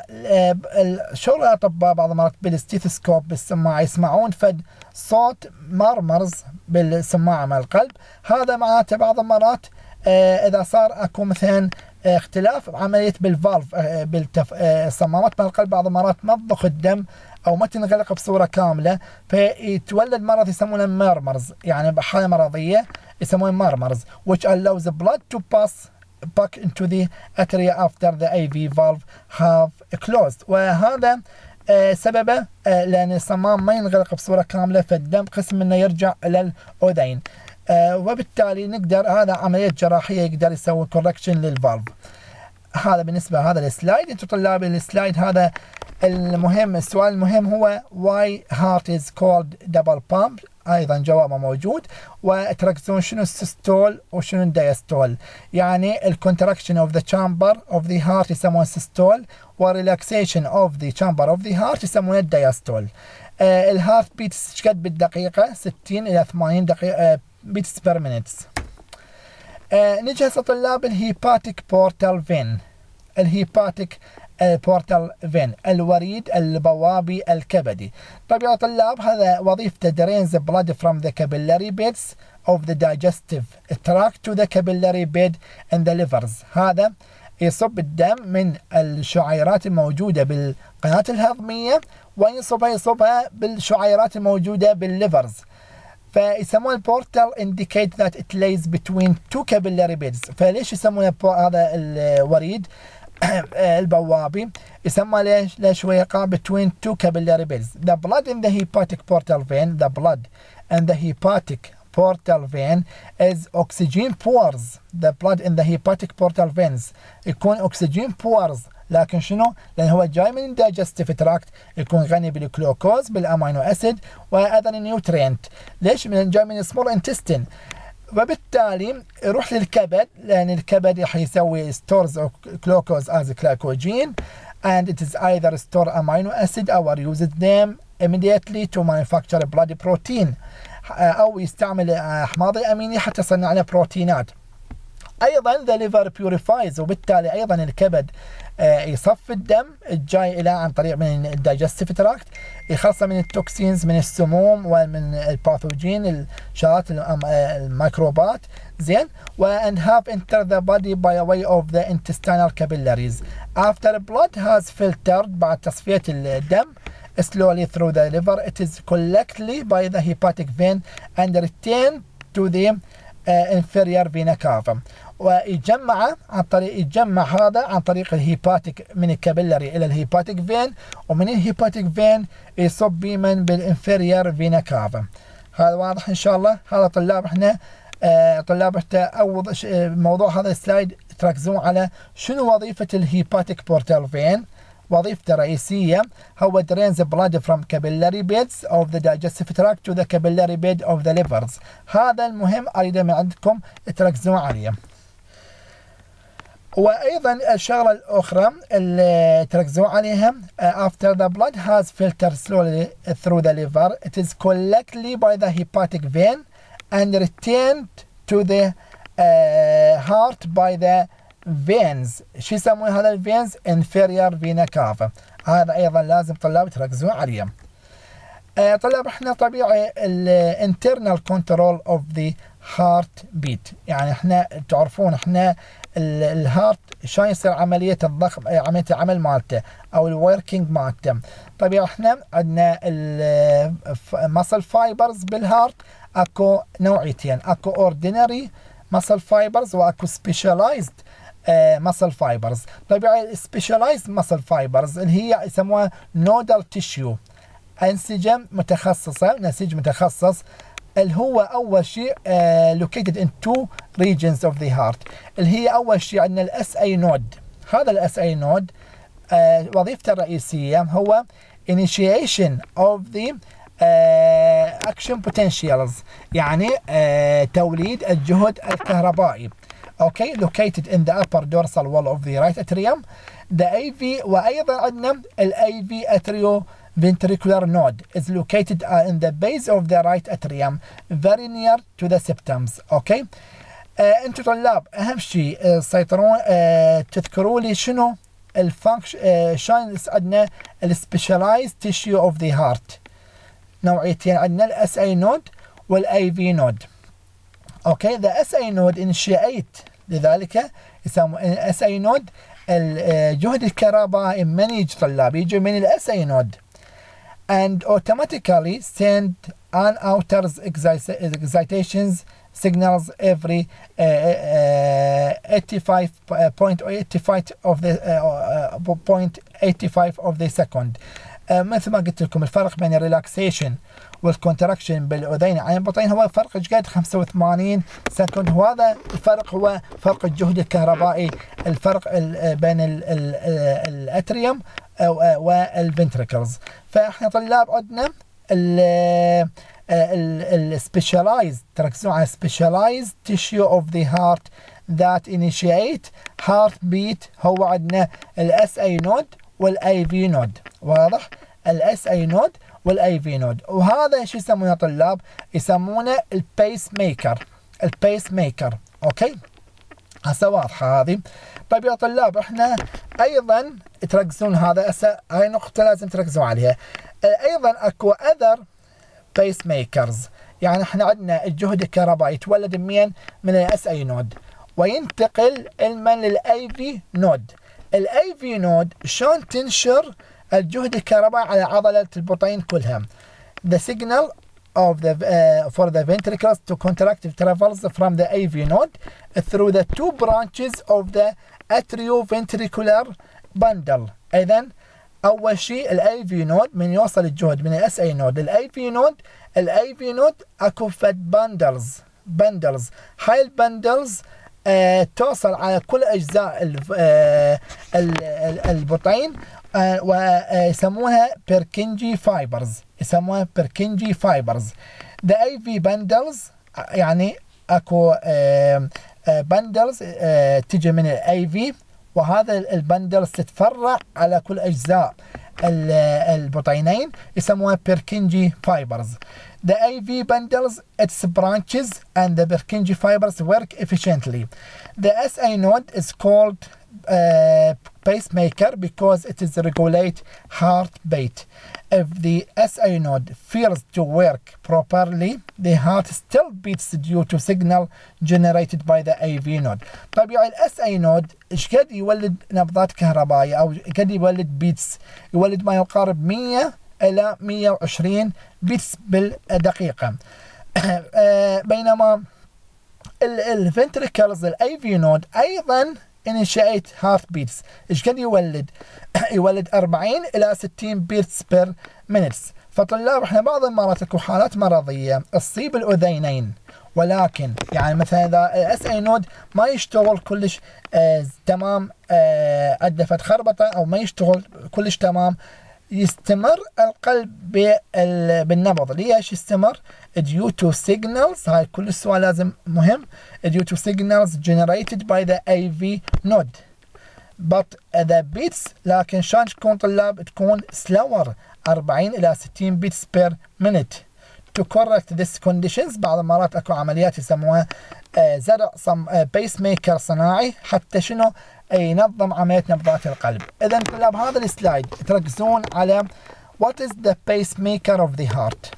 شغل الأطباء بعض المرات بالستيثوسكوب بالسماعة يسمعون فد صوت مرمرز بالسماعة مع القلب، هذا معناته بعض المرات إذا صار أكو مثلا اختلاف عملية بالفالف بالصمامات مع القلب، بعض المرات ما تضخ الدم أو ما تنغلق بصورة كاملة، فيتولد مرض يسمونه ميرمرز، يعني بحالة مرضية يسمونه ميرمرز which allows the blood to pass back into the atria after the A V valve have closed. وهذا سببه لأن الصمام ما ينغلق بصورة كاملة، فالدم قسم منه يرجع إلى الأذين، وبالتالي نقدر هذا عملية جراحية يقدر يسوي كوركشن للفالف. هذا بالنسبة هذا السلايد. انتم طلاب السلايد هذا المهم، السؤال المهم هو why heart is called double pump، ايضا جوابه موجود. وتركزون شنو السيستول وشنو الدياستول، يعني الكونتراكشن اوف ذا chamber اوف ذا هارت يسمونه السيستول، وريلاكسيشن اوف ذا chamber اوف ذا هارت يسمونه الدياستول. الهارت بيتس ايش قد بالدقيقة؟ ستين إلى ثمانين دقيقة بيتس بير مينتس. نجي هسه طلاب الهيباتيك بورتال فين. الهيباتيك بورتال فين، الوريد البوابي الكبدي. طيب يا طلاب هذا وظيفته drains blood from the capillary beds of the digestive tract to the capillary bed in the livers. هذا يصب الدم من الشعيرات الموجودة بالقناة الهضمية ويصبها يصبها بالشعيرات الموجودة بالليفرز. فيسمونه البورتال indicate that it lays between two capillary beds. فليش يسمونه هذا الوريد البوابي؟ يسمى ليش؟ ليش هو يقع between two capillary beds. The blood in the hepatic portal vein, the blood and the hepatic portal vein is oxygen pores. The blood in the hepatic portal veins يكون oxygen pores، لكن شنو؟ لأن هو جاي من digestive tract، يكون غني بالجلوكوز بالأمينو أسيد وأيضا النيوترينت. ليش؟ من جاي من small intestine، وبالتالي يروح للكبد، لأن الكبد راح يسوي stores of glucose as glycogen and it is either store amino acid or uses them immediately to manufacture blood protein، أو يستعمل أحماض أمينية حتى يصنع لنا بروتينات. أيضا the liver purifies، وبالتالي أيضا الكبد يصفي الدم الجاي إلى عن طريق من الدايجستيف تراكت، يخلصه من التوكسينز من السموم ومن الباثوجين الشغلات الميكروبات زين، and have entered the body by way of the intestinal capillaries. After blood has filtered، بعد تصفية الدم slowly through the liver it is collected by the hepatic vein and returned to the uh, inferior vena cava. ويجمع عن طريق يجمع هذا عن طريق الهيباتيك من الكابيلاري الى الهيباتيك فين، ومن الهيباتيك فين يصب بمن بالانفيرير فينا كافا. هذا واضح ان شاء الله. هذا طلاب احنا آه طلاب حتى اول موضوع هذا السلايد تركزون على شنو وظيفة الهيباتيك بورتال فين. وظيفته الرئيسية هو drains blood from capillary beds of the digestive tract to the capillary bed of the livers. هذا المهم أريد من عندكم تركزون عليه. وأيضا الشغلة الأخرى اللي تركزون عليها after the blood has filtered slowly through the liver it is collected by the hepatic vein and returned to the uh, heart by the veins. شو يسمون هذا الفينز؟ inferior vena cava. هذا أيضا لازم طلاب تركزون عليه. آه طلاب احنا طبيعي ال internal control of the heart beat، يعني احنا تعرفون احنا الهارت شلون يصير عملية الضخم، عملية العمل مالته أو الوركينج مالته. طبيعي احنا عندنا المسل فايبرز بالهارت اكو نوعيتين، اكو ordinary muscle fibers واكو specialized muscle fibers. طبيعي specialized muscle fibers اللي هي يسموها nodal tissue، أنسجة متخصصة، نسيج متخصص اللي هو أول شيء uh, located in two regions of the heart. اللي هي أول شيء عندنا ال إس إيه node. هذا ال إس إيه node uh, وظيفته الرئيسية هو initiation of the uh, action potentials، يعني uh, توليد الجهد الكهربائي. اوكي okay. located in the upper dorsal wall of the right atrium the إيه في. وأيضا عندنا ال إيه في atrio ventricular node is located uh, in the base of the right atrium very near to the septums. اوكي okay. uh, انتم طلاب اهم شيء uh, سيطرون uh, تذكروا لي شنو الفانكشن uh, شلون عندنا السبيشالايزد تيشيو اوف ذا هارت. نوعيتين عندنا ال إس إيه node وال إيه في node. اوكي the إس إيه node initiate، لذلك يسمى إس إيه node الجهد الكهربائي من يجي طلاب يجي من ال إس إيه node and automatically send an outer excitations signals every uh, uh, eighty-five point eight five of the uh, point eight five of the second. uh, مثل ما قلت لكم الفرق بين الريلاكسيشن والكونتراكشن بالاذين عن البطين هو فرق ايش قد خمسة وثمانين سكند. وهذا الفرق هو فرق الجهد الكهربائي، الفرق بين الاتريوم والفنتريكلز. فاحنا طلاب عندنا السبيشالايزد، تركزوا على specialized tissue of the heart that initiate heartbeat. هو عندنا ال إس إيه node وال إيه في node. واضح؟ ال إس إيه node والاي في نود. وهذا شو يسمونه طلاب؟ يسمونه البيس ميكر. البيس ميكر. اوكي هسه واضحه هذه. طيب يا طلاب احنا ايضا تركزون، هذا هسه هاي نقطه لازم تركزوا عليها. ايضا اكو اذر بيس ميكرز، يعني احنا عندنا الجهد الكهربائي يتولد منين؟ من الاس اي نود وينتقل علما للاي في نود. الاي في نود شلون تنشر الجهد الكهربائي على عضله البطين كلها؟ The signal of the uh, for the ventricles to contract travels from the A V node through the two branches of the atrioventricular bundle. اذا اول شيء الاي في نود من يوصل الجهد من الاس اي نود للاي في نود، الاي في نود اكو فد باندلز باندلز هاي الباندلز آه توصل على كل اجزاء آه البطين آه ويسمونها بيركنجي فايبرز، يسمونها بيركنجي فايبرز. the اي في bundles يعني اكو آه آه bundles آه تجي من الاي في، وهذا البندلز تتفرع على كل اجزاء البطينين يسموها بيركنجي فايبرز. The اي في bundles its branches and the Purkinje fibers work efficiently. The S A node is called uh, pacemaker because it is regulate heartbeat. If the S A node fails to work properly, the heart still beats due to signal generated by the A V node. طبيعي ال S A node ايش قد يولد نبضات كهربائية او قد يولد بيتس؟ يولد ما يقارب مية الى مية وعشرين بيتس بالدقيقة. بينما الفنتريكلز الاي في نود ايضا initiate heart beats. ايش قد يولد؟ يولد أربعين الى ستين بيتس بير مينتس. فطلاب احنا بعض المرات اكو حالات مرضيه تصيب الاذينين، ولكن يعني مثلا اذا الاس اي نود ما يشتغل كلش آه تمام، آه عنده فد خربطه او ما يشتغل كلش تمام، يستمر القلب بالنبض. ليش يستمر؟ due to signals، هاي كل السؤال لازم مهم، due to signals generated by the اي في node but the beats. لكن شلون تكون طلاب؟ تكون slower أربعين إلى ستين beats per minute. to correct this conditions بعض المرات اكو عمليات يسموها آه زرع صم آه بيس ميكر صناعي حتى شنو؟ ينظم عملية نبضات القلب. إذا طلاب هذا السلايد تركزون على what is the pacemaker of the heart.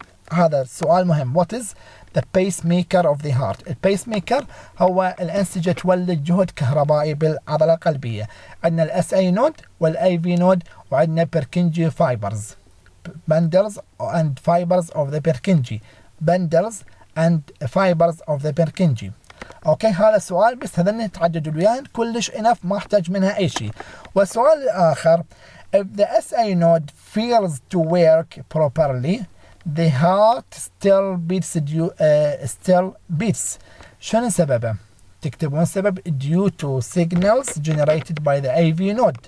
هذا السؤال مهم. what is the pacemaker of the heart. البيسميكر هو الأنسجة تولد جهد كهربائي بالعضلة القلبية. عندنا الاس اي نود والاي في نود وعندنا بيركنجي فايبرز bundles and fibers of the Purkinje bundles and fibers of the Purkinje. اوكي هذا السؤال بس هذني تعددوا وياه كلش انف، ما احتاج منها اي شيء. والسؤال الاخر if the S A node fails to work properly the heart still beats due, uh, still beats. شنو سببه؟ تكتبون سبب due to signals generated by the A V node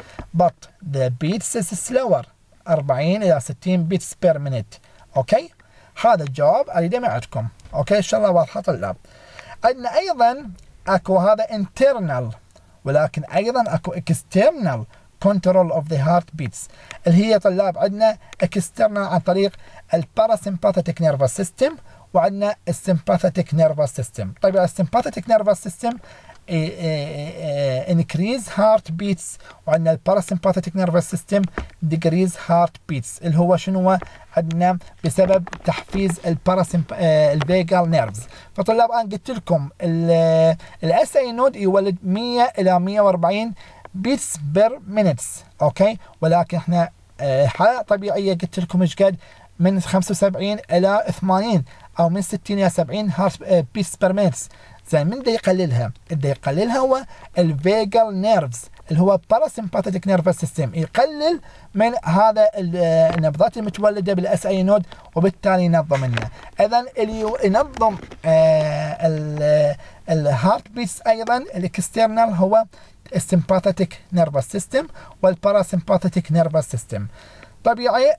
but the beats is slower أربعين إلى ستين beats per minute. اوكي هذا الجواب اريد معكم. اوكي ان شاء الله واضحه طلاب. عندنا ايضا اكو هذا internal ولكن ايضا اكو external control of the heart beats اللي هي طلاب عندنا external عن طريق الباراسمباثيك nervous system وعندنا السمباثيك nervous system. طيب السمباثيك nervous system increase heart beats وعندنا الباراسمباثيك nervous system decrease heart beats اللي هو شنو عندنا بسبب تحفيز الباراسمب الفيجال نيرفز. فطلاب انا قلت لكم الاس اي نود يولد مية الى مية وأربعين بيتس بير مينتس. اوكي ولكن احنا حالة طبيعية قلت لكم ايش قد؟ من خمسة وسبعين الى ثمانين او من ستين الى سبعين هارت بيتس بير مينتس. زين من دا يقللها؟ اللي يقللها هو الفيجال نيرفز اللي هو باراسمباثيك نيرفس سيستم، يقلل من هذا النبضات المتولده بالاس اي نود وبالتالي ينظم لنا. اذا اللي ينظم الهارت بيتس ايضا الاكسترنال هو السمباثيك نيرفس سيستم والباراسمباثيك نيرفس سيستم. طبيعي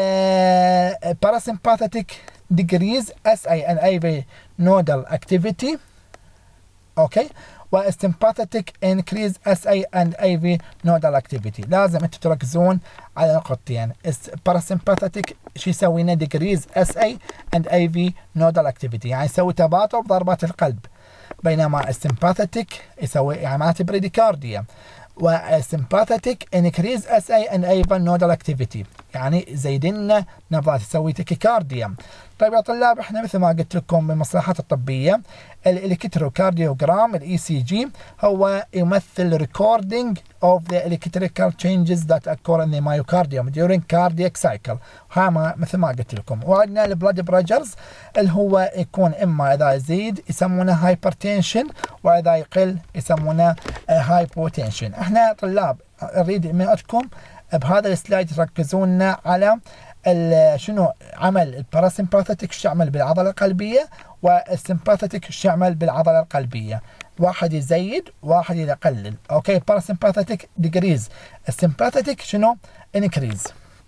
باراسمباثيك ديجريز اس اي ان اي في نودال اكتيفيتي. اوكي والسمباثيتك انكريز اس اي اند اي في نودال اكتيفيتي. لازم انتم تركزون على نقطتين. الباراسمباثيتك شو يسوي لنا؟ ديكريز اس اي اند اي في نودال اكتيفيتي، يعني يسوي تباطؤ بضربات القلب، بينما السمباثيتك يسوي يعني معناته بريديكارديا. والسمباثيتك انكريز اس اي اند اي في نودال اكتيفيتي، يعني يزيد لنا نبضات، يسوي تكيكارديا. طيب يا طلاب، احنا مثل ما قلت لكم بالمصطلحات الطبيه، الالكتروكارديوجرام الاي سي جي هو يمثل recording of the electrical changes that occur in the myocardium during cardiac cycle. ها ما مثل ما قلت لكم. وعندنا البلاد بريشرز اللي هو يكون اما اذا يزيد يسمونه هايبرتنشن، واذا يقل يسمونه هايبوتنشن. احنا طلاب اريد منكم بهذا السلايد تركزون على شنو عمل الباراسمباثيتك، شو يعمل بالعضله القلبيه، والسمباثيتك شو يعمل بالعضله القلبيه. واحد يزيد واحد يقلل. اوكي، الباراسمباثيتك ديكريز، السمباثيتك شنو؟ انكريز.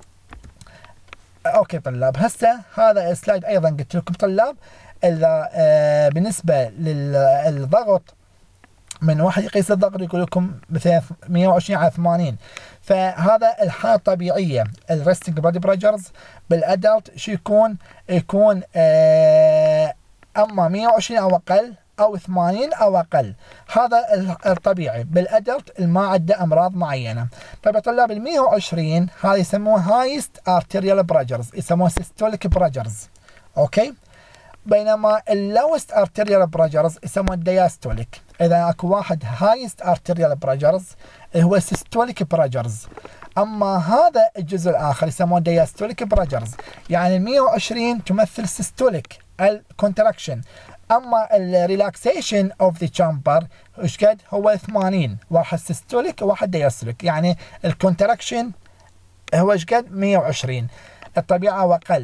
اوكي طلاب، هسه هذا السلايد ايضا قلت لكم طلاب اذا آه بالنسبه للضغط، من واحد يقيس الضغط يقول لكم مثلا مئة وعشرين على ثمانين، فهذا الحالة الطبيعية. الريستنج بلاد بريشرز بالادلت شو يكون؟ يكون آه اما مئة وعشرين او اقل او ثمانين او اقل، هذا الطبيعي بالادلت اللي ما عنده امراض معينة. طيب يا طلاب، ال مئة وعشرين هذا يسموه هايست ارتيريال بريشرز، يسموه سيستوليك بريشرز. اوكي، بينما اللوست ارتيريال بريشرز يسموه الدياستوليك. اذا اكو واحد هايست ارتيريال بريشرز هو سيستوليك بريشرز، اما هذا الجزء الاخر يسموه دياستوليك بريشرز. يعني ال مئة وعشرين تمثل سيستوليك الكونتراكشن، اما الريلاكسيشن اوف ذا تشامبر ايش قد؟ هو ثمانين، واحد سيستوليك وواحد دياستوليك، يعني الكونتراكشن هو ايش قد؟ مئة وعشرين، الطبيعه واقل،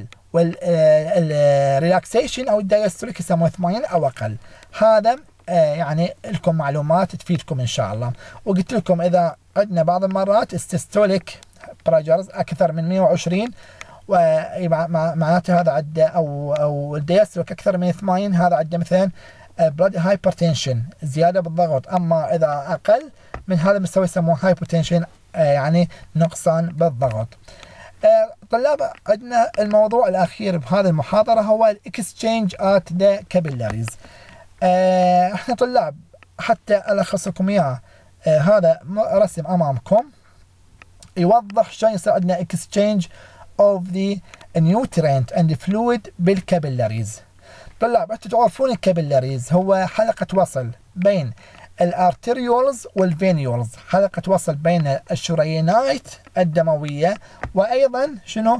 والريلاكسيشن او الدايستوليك يسموه ثمانين او اقل. هذا آه يعني لكم معلومات تفيدكم ان شاء الله. وقلت لكم اذا عندنا بعض المرات السيستوليك بريشرز اكثر من مئة وعشرين، ومعناته هذا عده او او الدايستوليك اكثر من ثمانين، هذا عده مثلا بلاد هايبرتنشن، زياده بالضغط. اما اذا اقل من هذا المستوى يسموه هايبوتنشن، آه يعني نقصان بالضغط. آه طلاب، عندنا الموضوع الأخير بهذه المحاضرة هو الاكسشينج ات ذا كابيلاريز. احنا طلاب حتى ألخص لكم إياه، آه هذا رسم أمامكم يوضح شلون يصير عندنا اكسشينج اوف ذا نيوترينت اند فلويد بالكابيلاريز. طلاب، انتم تعرفون الكابيلاريز هو حلقة وصل بين الارتريولز والفينيولز، حلقة وصل بين الشريانات الدموية وايضا شنو؟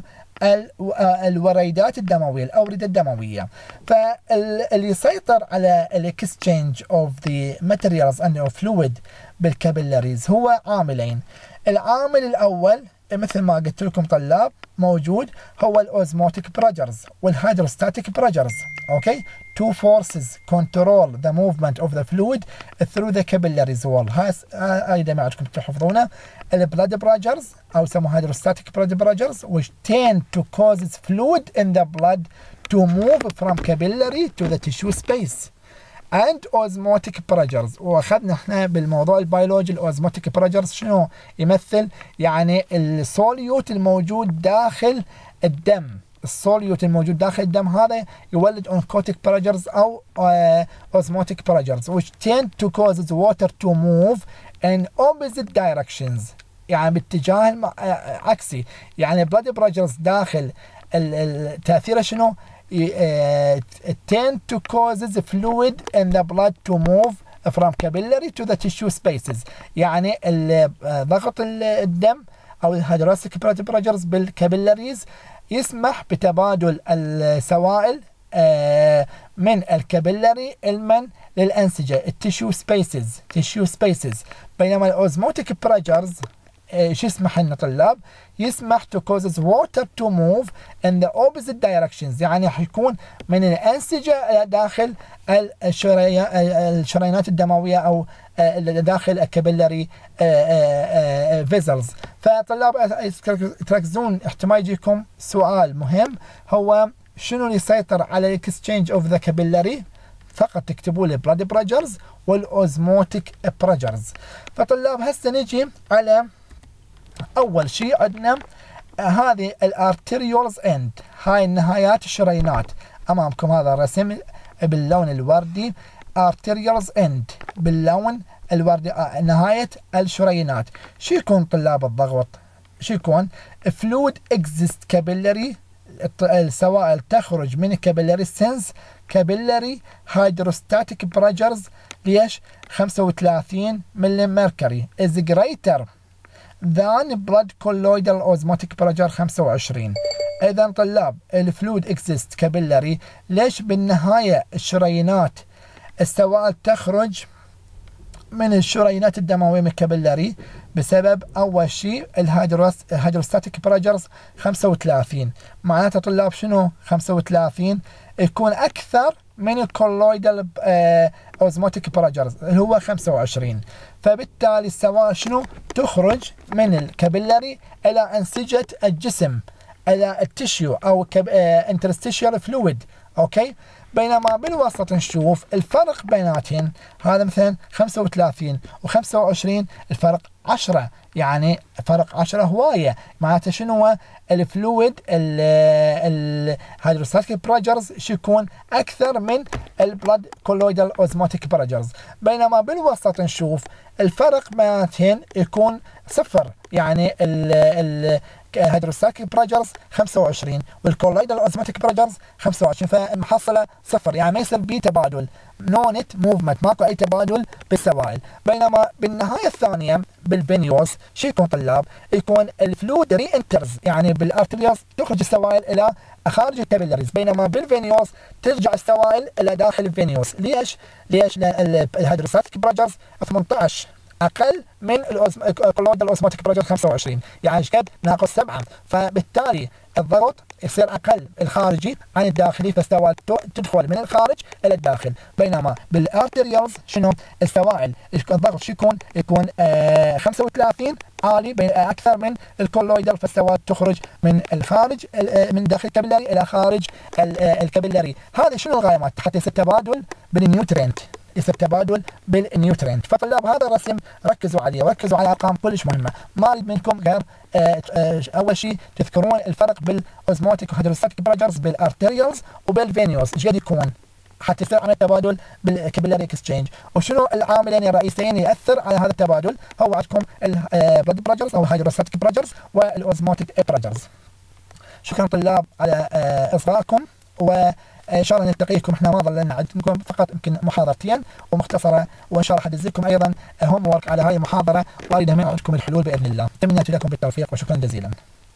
الوريدات الدموية، الأوردة الدموية. فاللي يسيطر على الاكسشينج اوف ذا ماتيريالز اند فلويد بالكابيلاريز هو عاملين. العامل الأول مثل ما قلت لكم طلاب موجود هو الاوزموتيك بريشرز والهيدروستاتيك بريشرز. اوكي، two forces control the movement of the fluid through the capillaries wall. هاي دائما عندكم تحفظونه. البلاد بريشرز او يسموه هيدروستاتيك blood pressures which tend to cause fluid in the blood to move from capillary to the tissue space. and osmotic pressures، واخذنا احنا بالموضوع البيولوجي الاوزموتيك بريشرز شنو يمثل؟ يعني السوليوت الموجود داخل الدم، السوليوت الموجود داخل الدم هذا يولد oncotic pressures او osmotic pressures which tend to cause the water to move in opposite directions، يعني باتجاه عكسي. يعني blood pressures داخل التأثير شنو؟ Uh, tend to cause the fluid in the blood to move from capillary to the tissue spaces. يعني ضغط الدم او الهيدروستاتيك blood pressures بالكابيلاريز يسمح بتبادل السوائل uh, من الكابيلاري المن للأنسجة التيشو سبيسز تيشو سبيسز بينما الاوزموتيك بريشرز شو يسمح لنا طلاب؟ يسمح to causes water to move in the opposite directions، يعني حيكون من الأنسجة داخل الشريانات الدموية أو داخل الكابيلاري فيزلز. فطلاب تركزون، احتمال يجيكم سؤال مهم هو شنو اللي يسيطر على الاكسشينج اوف ذا كابيلاري فقط تكتبوا لي بلاد بريشرز والاوزموتيك بريشرز. فطلاب هسه نجي على اول شيء عندنا هذه الارتريولز اند، هاي النهايات الشريانات. امامكم هذا الرسم باللون الوردي، ارتريولز اند باللون الوردي، آه نهاية الشريانات. شو يكون طلاب الضغط؟ شو يكون؟ فلويد اكزيست كابيلاري، السوائل تخرج من كابيلاري سنس كابيلاري هيدروستاتيك بريشرز. ليش؟ خمسة وثلاثين ملي ميركوري is greater than blood colloidal osmotic pressure خمسة وعشرين. اذا طلاب الفلويد اكزيست كابيلاري، ليش بالنهاية الشريانات السوائل تخرج من الشريانات الدموية من الكابيلاري؟ بسبب اول شيء الهيدروستاتيك بريشرز خمسة وثلاثين. معناته طلاب شنو خمسة وثلاثين؟ يكون اكثر من الكولويدال اوزموتيك بريشرز اللي هو خمسة وعشرين. فبالتالي السوائل شنو تخرج من الكابيلاري الى انسجة الجسم، الى التشيو او انترستيشيال فلويد. اوكي، بينما بالوسط نشوف الفرق بيناتهم، هذا مثلا خمسة وثلاثين وخمسة وعشرين الفرق عشرة، يعني فرق عشرة هواية. معناته شنو هو الفلويد الهيدروستاتيك بريشرز شو يكون اكثر من البلاد كولويدال اوزموتيك بريشرز. بينما بالوسط نشوف الفرق بيناتهم يكون صفر، يعني ال الهيدروستاتيك بريشرز خمسة وعشرين والكولويدال اوزموتيك بريشرز خمسة وعشرين، فالمحصله صفر، يعني ما يصير بي تبادل، نو نت موفمنت، ماكو اي تبادل بالسوائل. بينما بالنهايه الثانيه بالفينيوز شو يكون طلاب؟ يكون الفلويد ري انترز، يعني بالارتريوز تخرج السوائل الى خارج الكابيلاريز، بينما بالفينيوز ترجع السوائل الى داخل الفينيوز. ليش؟ ليش؟ لان الهيدروستاتيك بريشرز ثمانية عشر اقل من الكولويدال اوزموتيك بريشر خمسة وعشرين، يعني ايش قد؟ ناقص سبعة. فبالتالي الضغط يصير اقل الخارجي عن الداخلي، فالسوائل تدخل من الخارج الى الداخل. بينما بالارتريولز شنو؟ السوائل الضغط شو يكون؟ يكون آه خمسة وثلاثين عالي اكثر من الكولويدال، فالسوائل تخرج من الخارج من داخل الكابيلاري الى خارج الكابيلاري. هذا شنو الغايه؟ حتى يصير تبادل بالنيوترينت، يصير تبادل بالنيوترينت. فطلاب هذا الرسم ركزوا عليه، وركزوا على ارقام كلش مهمه. ما اريد منكم غير آآ آآ اول شيء تذكرون الفرق بالاوزموتيك وهيدروستاتيك بريشرز بالارتريولز وبالفينيوز، ايش قد يكون حتى يصير عمليه تبادل بالكابيلاري اكسشينج. وشنو العاملين الرئيسيين ياثر على هذا التبادل؟ هو عندكم البلد بريشرز او الهيدروستاتيك بريشرز والاوزموتيك بريشرز. شكرا طلاب على اصغائكم، و ان شاء الله نلتقيكم. احنا ما ظلنا عندكم فقط يمكن محاضرتين ومختصره، وان شاء الله حدزلكم ايضا هوم ورك على هاي المحاضره، واريد من عندكم الحلول باذن الله. تمنياتي لكم بالتوفيق وشكرا جزيلا.